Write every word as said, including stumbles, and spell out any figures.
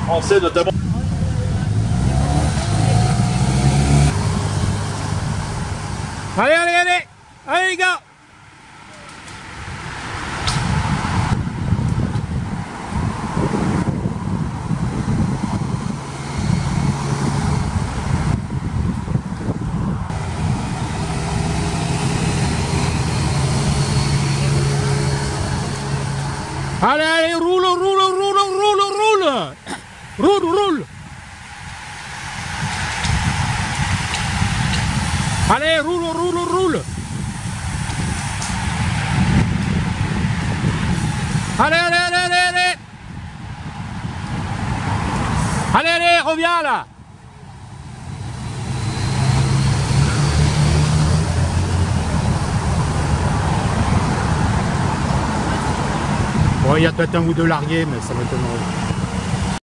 français notamment. Allez, allez, allez! Allez les gars! Allez, allez, roule, roule, roule, roule, roule! Roule, roule! Allez, roule, roule, roule! Allez, allez, allez, allez, allez! Allez, allez, reviens là! Bon, il y a peut-être un ou deux largués, mais ça m'étonnerait.